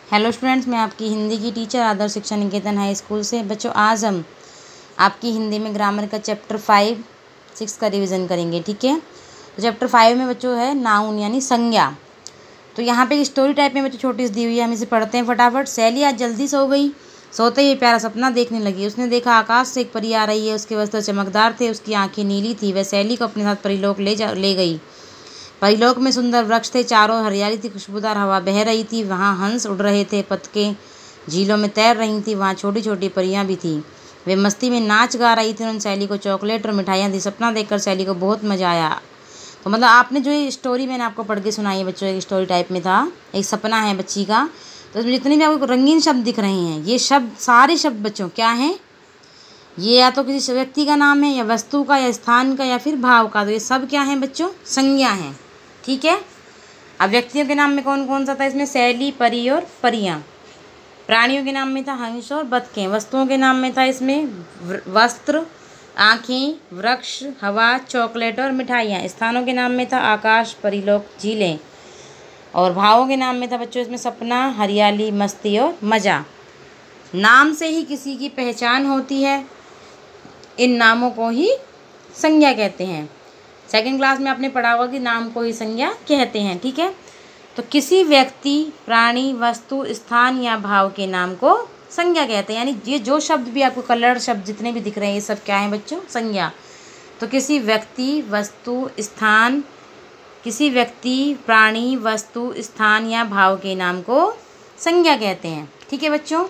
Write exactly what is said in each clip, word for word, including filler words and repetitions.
Hello students, मैं आपकी हिंदी की टीचर आदर्श शिक्षा निकेतन हाई स्कूल से। बच्चों, आज हम आपकी हिंदी में ग्रामर का चैप्टर फाइव सिक्स का रिवीजन करेंगे। ठीक है, तो चैप्टर फाइव में बच्चों है नाउन यानी संज्ञा। तो यहाँ पे एक स्टोरी टाइप में बच्चों छोटी सी दी हुई है, हम इसे पढ़ते हैं फटाफट। सैली आज जल्दी सो गई। सोते ही प्यारा सपना देखने लगी। उसने देखा आकाश से एक परी आ रही है। उसके वस्त्र चमकदार थे, उसकी आंखें नीली थी। वह सैली को अपने साथ परीलोक ले जा ले गई। परिलोक में सुंदर वृक्ष थे, चारों हरियाली थी, खुशबूदार हवा बह रही थी। वहाँ हंस उड़ रहे थे, पतके झीलों में तैर रही थी। वहाँ छोटी छोटी परियां भी थी, वे मस्ती में नाच गा रही थी। उन सैली को चॉकलेट और मिठाइयाँ दी। सपना देखकर सैली को बहुत मजा आया। तो मतलब आपने जो ये स्टोरी मैंने आपको पढ़ के सुनाई है बच्चों, एक स्टोरी टाइप में था, एक सपना है बच्ची का। तो इसमें जितने भी आपको रंगीन शब्द दिख रहे हैं, ये शब्द सारे शब्द बच्चों क्या हैं? ये या तो किसी व्यक्ति का नाम है, या वस्तु का, या स्थान का, या फिर भाव का। तो ये सब क्या हैं बच्चों? संज्ञा हैं। ठीक है, अब व्यक्तियों के नाम में कौन कौन सा था इसमें? सैली, परी और परियां। प्राणियों के नाम में था हंस और बतखें। वस्तुओं के नाम में था इसमें वस्त्र, आँखें, वृक्ष, हवा, चॉकलेट और मिठाइयाँ। स्थानों के नाम में था आकाश, परिलोक, झीलें। और भावों के नाम में था बच्चों इसमें सपना, हरियाली, मस्ती और मज़ा। नाम से ही किसी की पहचान होती है, इन नामों को ही संज्ञा कहते हैं। सेकंड क्लास में आपने पढ़ा होगा कि नाम को ही संज्ञा कहते हैं। ठीक है, तो किसी व्यक्ति, प्राणी, वस्तु, स्थान या भाव के नाम को संज्ञा कहते हैं। यानी ये जो शब्द भी आपको कलर शब्द जितने भी दिख रहे हैं, ये सब क्या है बच्चों? संज्ञा। तो किसी व्यक्ति, वस्तु, स्थान, किसी व्यक्ति, प्राणी, वस्तु, स्थान या भाव के नाम को संज्ञा कहते हैं। ठीक है बच्चों,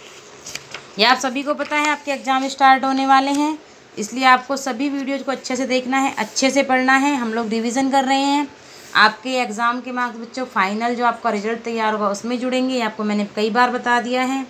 ये आप सभी को पता है, आपके एग्ज़ाम स्टार्ट होने वाले हैं, इसलिए आपको सभी वीडियोज़ को अच्छे से देखना है, अच्छे से पढ़ना है। हम लोग रिवीजन कर रहे हैं। आपके एग्ज़ाम के मार्क्स बच्चों फाइनल जो आपका रिजल्ट तैयार होगा उसमें जुड़ेंगे, ये आपको मैंने कई बार बता दिया है।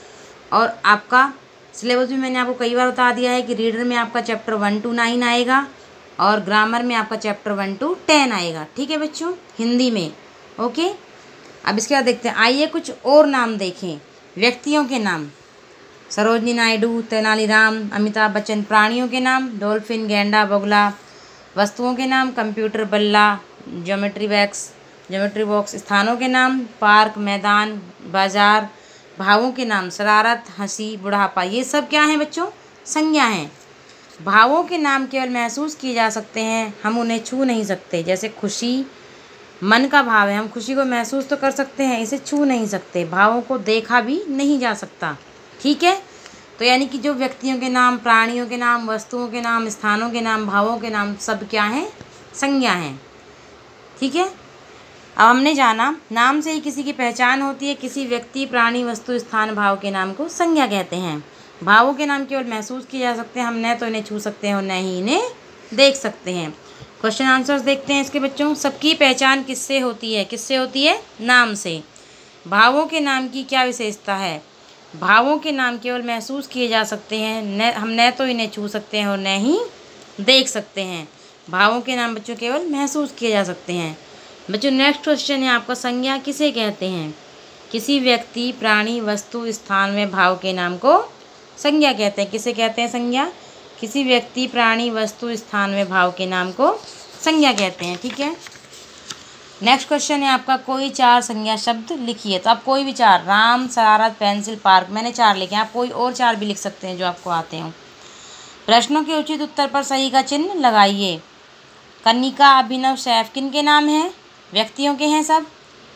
और आपका सिलेबस भी मैंने आपको कई बार बता दिया है कि रीडर में आपका चैप्टर वन टू नाइन आएगा और ग्रामर में आपका चैप्टर वन टू टेन आएगा। ठीक है बच्चों, हिंदी में। ओके, अब इसके बाद देखते हैं, आइए कुछ और नाम देखें। व्यक्तियों के नाम, सरोजनी नायडू, तेनालीराम, अमिताभ बच्चन। प्राणियों के नाम, डॉल्फिन, गैंडा, बगुला। वस्तुओं के नाम, कंप्यूटर, बल्ला, ज्योमेट्री बॉक्स ज्योमेट्री बॉक्स। स्थानों के नाम, पार्क, मैदान, बाजार। भावों के नाम, शरारत, हंसी, बुढ़ापा। ये सब क्या हैं बच्चों? संज्ञा हैं। भावों के नाम केवल महसूस किए जा सकते हैं, हम उन्हें छू नहीं सकते। जैसे खुशी मन का भाव है, हम खुशी को महसूस तो कर सकते हैं, इसे छू नहीं सकते। भावों को देखा भी नहीं जा सकता। ठीक है, तो यानी कि जो व्यक्तियों के नाम, प्राणियों के नाम, वस्तुओं के नाम, स्थानों के नाम, भावों के नाम, सब क्या हैं? संज्ञा हैं। ठीक है, अब हमने जाना नाम से ही किसी की पहचान होती है। किसी व्यक्ति, प्राणी, वस्तु, स्थान, भाव के नाम को संज्ञा कहते हैं। भावों के नाम केवल महसूस किए जा सकते हैं, हम न तो इन्हें छू सकते हैं और न ही इन्हें देख सकते हैं। क्वेश्चन आंसर्स देखते हैं इसके बच्चों। सबकी पहचान किससे होती है? किससे होती है? नाम से। भावों के नाम की क्या विशेषता है? भावों के नाम केवल महसूस किए जा सकते हैं, न हम न तो इन्हें छू सकते हैं और न ही देख सकते हैं। भावों के नाम बच्चों केवल महसूस किए जा सकते हैं। बच्चों नेक्स्ट क्वेश्चन है आपका, संज्ञा किसे कहते हैं? किसी व्यक्ति, प्राणी, वस्तु, स्थान में भाव के नाम को संज्ञा कहते हैं। किसे कहते हैं संज्ञा? किसी व्यक्ति, प्राणी, वस्तु, स्थान में भाव के नाम को संज्ञा कहते हैं। ठीक है, नेक्स्ट क्वेश्चन है आपका, कोई चार संज्ञा शब्द लिखिए। तो आप कोई भी चार, राम, शरारत, पेंसिल, पार्क, मैंने चार लिखे, आप कोई और चार भी लिख सकते हैं जो आपको आते हो। प्रश्नों के उचित उत्तर पर सही का चिन्ह लगाइए। कनिका, अभिनव, सैफ किन के नाम हैं? व्यक्तियों के हैं सब।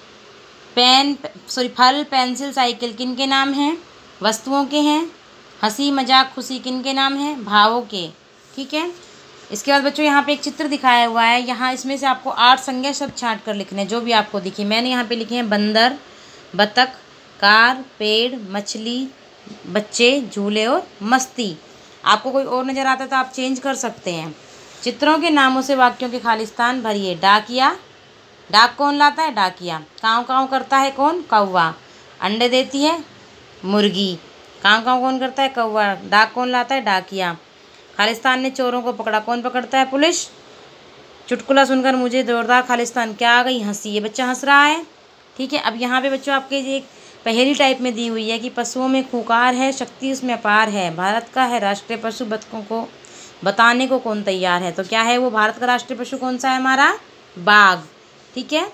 पेन सॉरी फल, पेंसिल, साइकिल किन के नाम हैं? वस्तुओं के हैं। हंसी, मजाक, खुशी किन के नाम हैं? भावों के। ठीक है, इसके बाद बच्चों यहाँ पे एक चित्र दिखाया हुआ है, यहाँ इसमें से आपको आठ संज्ञा शब्द छांट कर लिखने, जो भी आपको दिखे। मैंने यहाँ पे लिखे हैं बंदर, बतख, कार, पेड़, मछली, बच्चे, झूले और मस्ती। आपको कोई और नज़र आता है तो आप चेंज कर सकते हैं। चित्रों के नामों से वाक्यों के खाली स्थान भरिए। डाकिया, डाक कौन लाता है? डाकिया। काँव काँव करता है कौन? कौवा। अंडे देती है मुर्गी। काँव काँव कौन करता है? कौवा। डाक कौन लाता है? डाकिया। खालिस्तान ने चोरों को पकड़ा, कौन पकड़ता है? पुलिस। चुटकुला सुनकर मुझे जोरदार खालिस्तान क्या आ गई? हंसी। ये बच्चा हंस रहा है। ठीक है, अब यहाँ पे बच्चों आपके एक पहेली टाइप में दी हुई है कि पशुओं में खूंखार है, शक्ति उसमें अपार है, भारत का है राष्ट्रीय पशु, बतखों को बताने को कौन तैयार है? तो क्या है वो? भारत का राष्ट्रीय पशु कौन सा है हमारा? बाघ। ठीक है,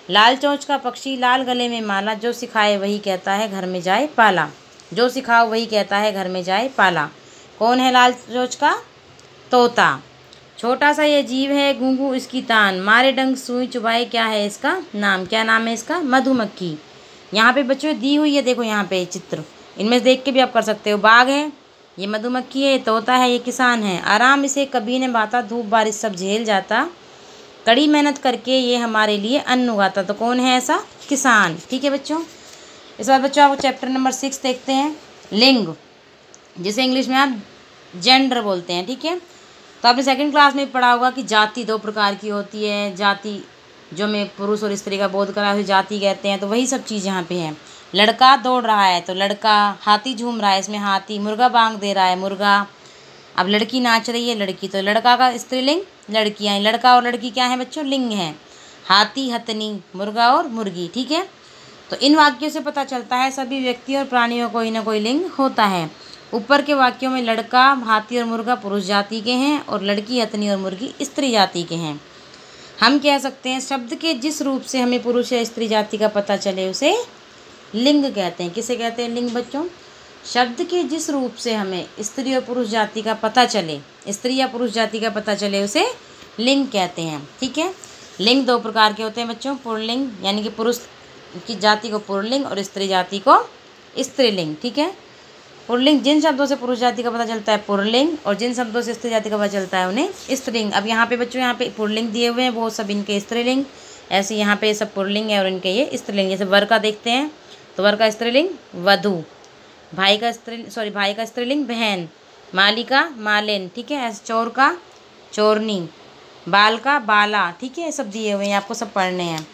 लाल चोंच का पक्षी लाल गले में माला, जो सिखाए वही कहता है घर में जाए पाला। जो सिखाओ वही कहता है घर में जाए पाला। कौन है लाल चोंच का? तोता। छोटा सा ये जीव है गूंगू इसकी तान, मारे डंक सुई चुबाए क्या है इसका नाम? क्या नाम है इसका? मधुमक्खी। यहाँ पे बच्चों दी हुई है, देखो यहाँ पे चित्र, इनमें से देख के भी आप कर सकते हो। बाघ है, ये मधुमक्खी है, तोता है, ये किसान है। आराम इसे कभी न बाता, धूप बारिश सब झेल जाता, कड़ी मेहनत करके ये हमारे लिए अन्न उगाता। तो कौन है ऐसा? किसान। ठीक है बच्चों। इस बार बच्चों आपको चैप्टर नंबर सिक्स देखते हैं, लिंग, जिसे इंग्लिश में आप जेंडर बोलते हैं। ठीक है, तो आपने सेकंड क्लास में पढ़ा होगा कि जाति दो प्रकार की होती है। जाति जो में पुरुष और स्त्री का बोध करा है जाति कहते हैं, तो वही सब चीज़ यहाँ पे है। लड़का दौड़ रहा है तो लड़का, हाथी झूम रहा है इसमें हाथी, मुर्गा बांग दे रहा है मुर्गा। अब लड़की नाच रही है लड़की, तो लड़का का स्त्रीलिंग लड़कियाँ, लड़का और लड़की क्या है बच्चों? लिंग है। हाथी हथनी, मुर्गा और मुर्गी। ठीक है, तो इन वाक्यों से पता चलता है सभी व्यक्ति और प्राणियों कोई ना कोई लिंग होता है। ऊपर के वाक्यों में लड़का, हाथी और मुर्गा पुरुष जाति के हैं और लड़की हथनी और मुर्गी स्त्री जाति के हैं। हम कह सकते हैं शब्द के जिस रूप से हमें पुरुष या स्त्री जाति का पता चले उसे लिंग कहते हैं। किसे कहते हैं? लिंग बच्चों। शब्द के जिस रूप से हमें स्त्री और पुरुष जाति का पता चले, स्त्री या पुरुष जाति का पता चले, उसे लिंग कहते हैं। ठीक है, लिंग दो प्रकार के होते हैं बच्चों, पुल्लिंग यानी कि पुरुष की जाति को पुल्लिंग और स्त्री जाति को स्त्रीलिंग। ठीक है, पुल्लिंग जिन शब्दों से पुरुष जाति का पता चलता है पुल्लिंग, और जिन शब्दों से स्त्री जाति का पता चलता है उन्हें स्त्रीलिंग। अब यहाँ पे बच्चों यहाँ पे पुल्लिंग दिए हुए हैं, वो सब इनके स्त्रीलिंग, ऐसे यहाँ पे सब पुल्लिंग है और इनके ये स्त्रीलिंग। जैसे वर का देखते हैं तो वर का स्त्रीलिंग वधु, भाई का स्त्री सॉरी भाई का स्त्रीलिंग बहन, माली का मालिन। ठीक है, ऐसे चोर का चोरनी, बाल का बाला। ठीक है, सब दिए हुए हैं, आपको सब पढ़ने हैं।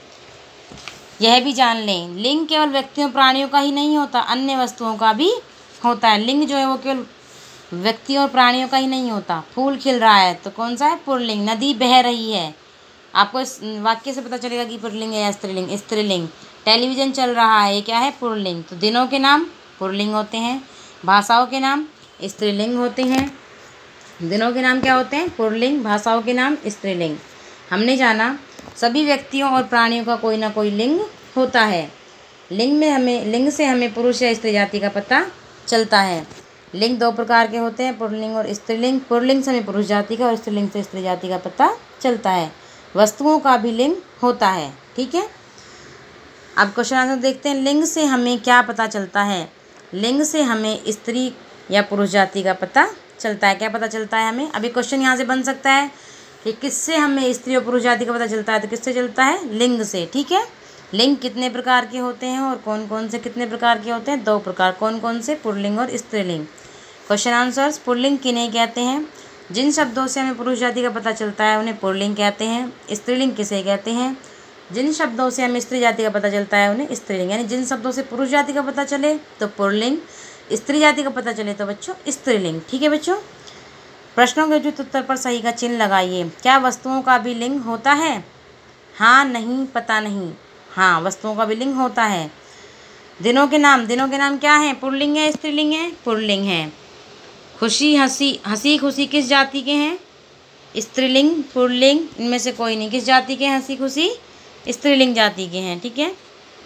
यह भी जान लें लिंग केवल व्यक्तियों प्राणियों का ही नहीं होता, अन्य वस्तुओं का भी होता है। लिंग जो है वो केवल व्यक्तियों और प्राणियों का ही नहीं होता। फूल खिल रहा है तो कौन सा है? पुल्लिंग। नदी बह रही है, आपको इस वाक्य से पता चलेगा कि पुल्लिंग है या स्त्रीलिंग। स्त्रीलिंग। टेलीविज़न चल रहा है, ये क्या है? पुल्लिंग। तो दिनों के नाम पुल्लिंग होते हैं, भाषाओं के नाम स्त्रीलिंग होते हैं। दिनों के नाम क्या होते हैं? पुल्लिंग, भाषाओं के नाम स्त्रीलिंग। हमने जाना सभी व्यक्तियों और प्राणियों का कोई ना कोई लिंग होता है। लिंग में हमें लिंग से हमें पुरुष या स्त्री जाति का पता चलता है। लिंग दो प्रकार के होते हैं, पुल्लिंग और स्त्रीलिंग। पुल्लिंग से हमें पुरुष जाति का और स्त्रीलिंग से स्त्री जाति का पता चलता है। वस्तुओं का भी लिंग होता है। ठीक है, अब क्वेश्चन आंसर देखते हैं। लिंग से हमें क्या पता चलता है? लिंग से हमें स्त्री या पुरुष जाति का पता चलता है। क्या पता चलता है हमें? अभी क्वेश्चन यहाँ से बन सकता है कि किससे हमें स्त्री और पुरुष जाति का पता चलता है, तो किससे चलता है? लिंग से। ठीक है, लिंग कितने प्रकार के होते हैं और कौन कौन से कितने प्रकार के होते हैं? दो प्रकार। कौन कौन से? पुल्लिंग और स्त्रीलिंग। Question answers. पुल्लिंग किन्हें कहते हैं? जिन शब्दों से हमें पुरुष जाति का पता चलता है उन्हें पुल्लिंग कहते हैं। स्त्रीलिंग किसे कहते हैं? जिन शब्दों से हमें स्त्री जाति का पता चलता है उन्हें स्त्रीलिंग। यानी जिन शब्दों से पुरुष जाति का पता चले तो पुल्लिंग, स्त्री जाति का पता चले तो बच्चों स्त्रीलिंग। ठीक है बच्चों, प्रश्नों के उचित उत्तर पर सही का चिन्ह लगाइए। क्या वस्तुओं का भी लिंग होता है? हाँ, नहीं, पता नहीं। हाँ, वस्तुओं का भी लिंग होता है। दिनों के नाम दिनों के नाम क्या हैं? पुल्लिंग है स्त्रीलिंग है? पुल्लिंग है। खुशी हंसी हंसी खुशी किस जाति के हैं? स्त्रीलिंग पुल्लिंग, इनमें से कोई नहीं। किस जाति के हैं हंसी खुशी? स्त्रीलिंग जाति के हैं। ठीक है,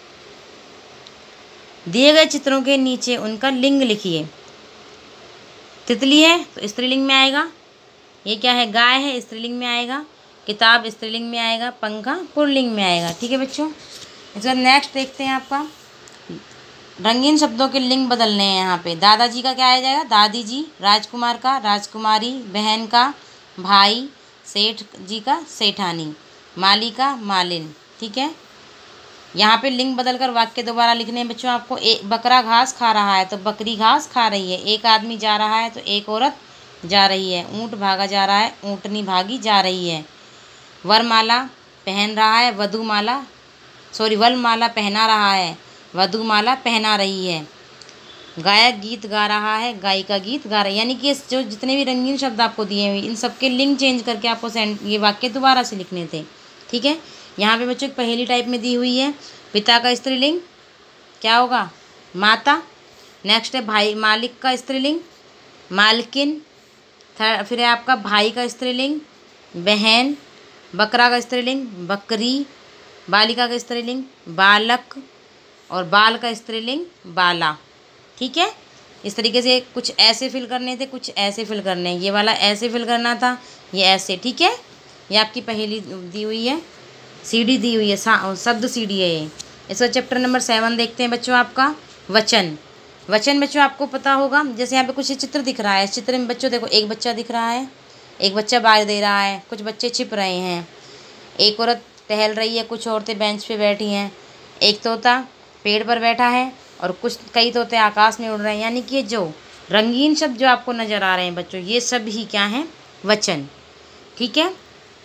दिए गए चित्रों के नीचे उनका लिंग लिखिए। तितली है तो स्त्रीलिंग में आएगा। ये क्या है? गाय है, स्त्रीलिंग में आएगा। किताब स्त्रीलिंग में आएगा। पंखा पुल्लिंग में आएगा। ठीक है बच्चों, इसके बाद नेक्स्ट देखते हैं आपका रंगीन शब्दों के लिंग बदलने हैं। यहाँ पे दादाजी का क्या आ जाएगा? दादी जी। राजकुमार का राजकुमारी। बहन का भाई। सेठ जी का सेठानी। माली का मालिन। ठीक है, यहाँ पे लिंग बदलकर वाक्य दोबारा लिखने हैं बच्चों आपको। एक बकरा घास खा रहा है तो बकरी घास खा रही है। एक आदमी जा रहा है तो एक औरत जा रही है। ऊँट भागा जा रहा है, ऊँटनी भागी जा रही है। वरमाला पहन रहा है, वधुमाला सॉरी वरमाला पहना रहा है, वधुमाला पहना रही है। गायक गीत गा रहा है, गायिका गीत गा रही है। यानी कि जो जितने भी रंगीन शब्द आपको दिए हुए इन सबके लिंग चेंज करके आपको सेंड ये वाक्य दोबारा से लिखने थे। ठीक है, यहाँ पे बच्चों पहली टाइप में दी हुई है। पिता का स्त्रीलिंग क्या होगा? माता। नेक्स्ट है भाई मालिक का स्त्रीलिंग मालकिन। थर्ड फिर है आपका भाई का स्त्रीलिंग बहन। बकरा का स्त्रीलिंग बकरी। बालिका का स्त्रीलिंग बालक और बाल का स्त्रीलिंग बाला। ठीक है, इस तरीके से कुछ ऐसे फिल करने थे, कुछ ऐसे फिल करने हैं। ये वाला ऐसे फिल करना था, ये ऐसे। ठीक है, ये आपकी पहेली दी हुई है, सीडी दी हुई है, शब्द सीडी है ये। इसका चैप्टर नंबर सेवन देखते हैं बच्चों, आपका वचन। वचन बच्चों आपको पता होगा, जैसे यहाँ पे कुछ चित्र दिख रहा है। इस चित्र में बच्चों देखो, एक बच्चा दिख रहा है, एक बच्चा बाहर दे रहा है, कुछ बच्चे छिप रहे हैं, एक औरत टहल रही है, कुछ औरतें बेंच पे बैठी हैं, एक तोता पेड़ पर बैठा है और कुछ कई तोते आकाश में उड़ रहे हैं। यानी कि जो रंगीन शब्द जो आपको नज़र आ रहे हैं बच्चों, ये सब ही क्या हैं? वचन। ठीक है,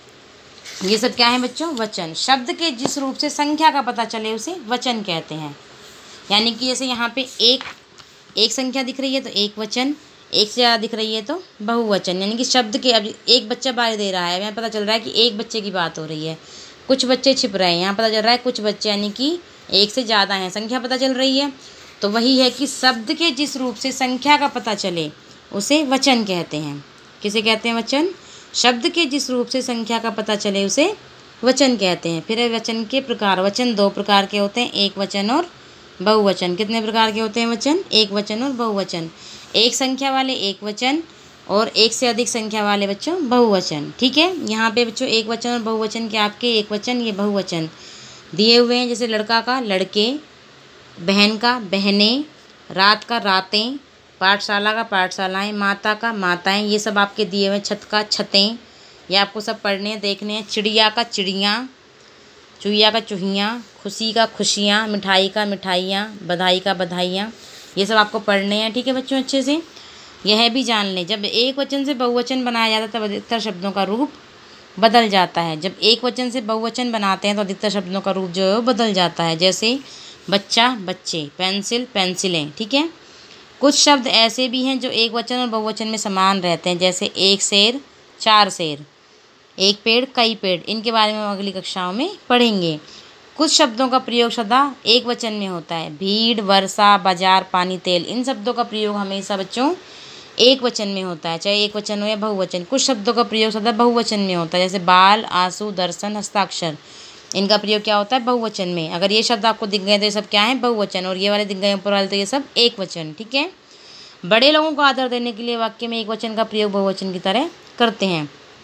ये सब क्या है बच्चों? वचन। शब्द के जिस रूप से संख्या का पता चले उसे वचन कहते हैं। यानी कि जैसे यहाँ पे एक एक संख्या दिख रही है तो एक वचन, एक से ज़्यादा दिख रही है तो बहुवचन। यानी कि शब्द के, अब एक बच्चा बाहर दे रहा है, यहाँ पता चल रहा है कि एक बच्चे की बात हो रही है। कुछ बच्चे छिप रहे हैं, यहाँ पता चल रहा है कुछ बच्चे, यानी कि एक से ज़्यादा हैं, संख्या पता चल रही है। तो वही है कि शब्द के जिस रूप से संख्या का पता चले उसे वचन कहते हैं। किसे कहते हैं? वचन। शब्द के जिस रूप से संख्या का पता चले उसे वचन कहते हैं। फिर वचन के प्रकार, वचन दो प्रकार के होते हैं, एक वचन और बहुवचन। कितने प्रकार के होते हैं वचन? एक वचन और बहुवचन। एक संख्या वाले एक वचन और एक से अधिक संख्या वाले बच्चों बहुवचन। ठीक है, यहाँ पे बच्चों एक वचन और बहुवचन के आपके एक वचन, ये बहुवचन दिए हुए हैं। जैसे लड़का का लड़के, बहन का बहनें, रात का रातें, पाठशाला का पाठशालाएं, माता का माताएं, ये सब आपके दिए हुए। छत का छतें, ये आपको सब पढ़ने हैं, देखने हैं। चिड़िया का चिड़ियाँ, चूहिया का चूहियाँ, खुशी का खुशियाँ, मिठाई का मिठाइयाँ, बधाई का बधाइयाँ, ये सब आपको पढ़ने हैं। ठीक है बच्चों, अच्छे से यह भी जान लें, जब एक वचन से बहुवचन बनाया जाता है तब अधिकतर शब्दों का रूप बदल जाता है। जब एक वचन से बहुवचन बनाते हैं तो अधिकतर शब्दों का रूप जो है वो बदल जाता है। जैसे बच्चा बच्चे, पेंसिल पेंसिलें। ठीक है, कुछ शब्द ऐसे भी हैं जो एक वचन और बहुवचन में समान रहते हैं। जैसे एक शेर चार शेर, एक पेड़ कई पेड़। इनके बारे में हम अगली कक्षाओं में पढ़ेंगे। कुछ शब्दों का प्रयोग सदा एक वचन में होता है। भीड़, वर्षा, बाजार, पानी, तेल, इन शब्दों का प्रयोग हमेशा बच्चों एक वचन में होता है, चाहे एक वचन हो या बहुवचन। कुछ शब्दों का प्रयोग सदा बहुवचन में होता है, जैसे बाल, आंसू, दर्शन, हस्ताक्षर। इनका प्रयोग क्या होता है? बहुवचन में। अगर ये शब्द आपको दिख गए तो ये सब क्या है? बहुवचन। और ये वाले दिख गए ऊपर वाले तो ये सब एक वचन। ठीक है, बड़े लोगों को आदर देने के लिए वाक्य में एक वचन का प्रयोग बहुवचन की तरह करते हैं।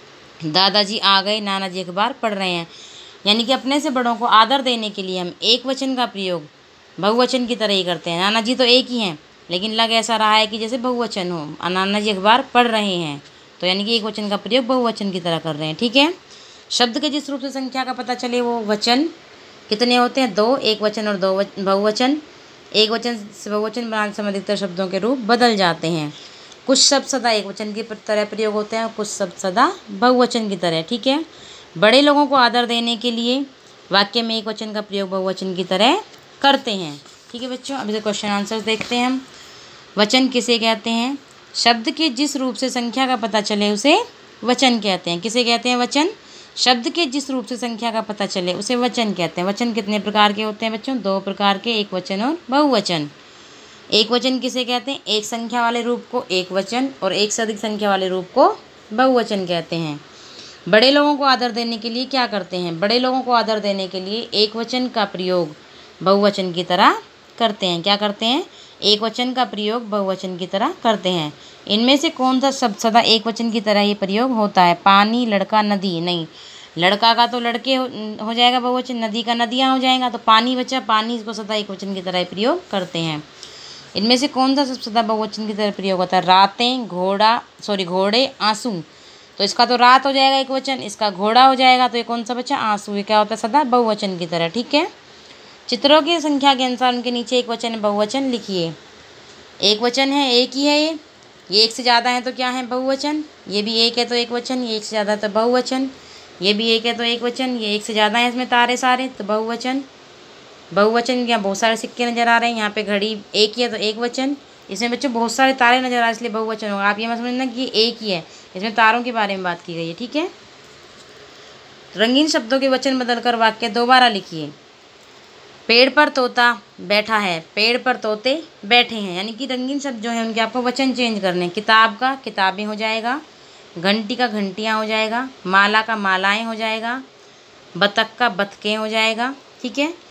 दादाजी आ गए, नाना जी अखबार पढ़ रहे हैं। यानी कि अपने से बड़ों को आदर देने के लिए हम एक वचन का प्रयोग बहुवचन की तरह ही करते हैं। नाना जी तो एक ही हैं, लेकिन लग ऐसा रहा है कि जैसे बहुवचन हो। नाना जी अखबार पढ़ रहे हैं, तो यानी कि एक वचन का प्रयोग बहुवचन की तरह कर रहे हैं। ठीक है, शब्द के जिस रूप से संख्या का पता चले वो वचन कितने होते हैं? दो, एक वचन और दो बहुवचन। एक वचन से बहुवचन बनाने से अधिकतर शब्दों के रूप बदल जाते हैं। कुछ शब्द सदा एक वचन की तरह प्रयोग होते हैं, कुछ शब्द सदा बहुवचन की तरह। ठीक है, बड़े लोगों को आदर देने के लिए वाक्य में एक वचन का प्रयोग बहुवचन की तरह करते हैं। ठीक है बच्चों, अभी से क्वेश्चन आंसर देखते हैं हम। वचन किसे कहते हैं? शब्द के जिस रूप से संख्या का पता चले उसे वचन कहते हैं। किसे कहते हैं? वचन। शब्द के जिस रूप से संख्या का पता चले उसे वचन कहते हैं। वचन कितने प्रकार के होते हैं बच्चों? दो प्रकार के, एक वचन और बहुवचन। एक वचन किसे कहते हैं? एक संख्या वाले रूप को एक वचन और एक से अधिक संख्या वाले रूप को बहुवचन कहते हैं। बड़े लोगों को आदर देने के लिए क्या करते हैं? बड़े लोगों को आदर देने के लिए एक वचन का प्रयोग बहुवचन की तरह करते हैं। क्या करते हैं? एक वचन का प्रयोग बहुवचन की तरह करते हैं। इनमें से कौन सा शब्द सदा एक वचन की तरह ही प्रयोग होता है? पानी, लड़का, नदी। नहीं, लड़का का तो लड़के हो, हो जाएगा बहुवचन, नदी का नदियाँ हो जाएगा, तो पानी बचा, पानी को सदा एक वचन की तरह प्रयोग करते हैं। इनमें से कौन सा शब्द सदा बहुवचन की तरह प्रयोग होता है? रातें, घोड़ा, सॉरी घोड़े, आंसू। तो इसका तो रात हो जाएगा एक वचन, इसका घोड़ा हो जाएगा, तो ये कौन सा बचा? आंसू। ये क्या होता है? सदा बहुवचन की तरह। ठीक है, चित्रों की संख्या के अनुसार उनके नीचे एक वचन बहुवचन लिखिए। एक वचन है, एक ही है ये ये एक से ज़्यादा है तो क्या है? बहुवचन। ये भी एक है तो एक वचन, ये एक से ज़्यादा तो बहुवचन। ये भी एक है तो एक वचन, ये एक से ज़्यादा है इसमें तारे सारे तो बहुवचन। बहुवचन यहाँ बहुत सारे सिक्के नज़र आ रहे हैं, यहाँ पे घड़ी एक ही है तो एक वचन। इसमें बच्चों बहुत सारे तारे नज़र आ रहे हैं इसलिए बहुवचन होगा। आप ये मत समझना कि ये एक ही है, इसमें तारों के बारे में बात की गई है। ठीक है, रंगीन शब्दों के वचन बदलकर वाक्य दोबारा लिखिए। पेड़ पर तोता बैठा है, पेड़ पर तोते बैठे हैं। यानी कि रंगीन शब्द जो है उनके आपको वचन चेंज करने। किताब का किताबें हो जाएगा, घंटी का घंटियाँ हो जाएगा, माला का मालाएं हो जाएगा, बतख का बतखें हो जाएगा, ठीक है।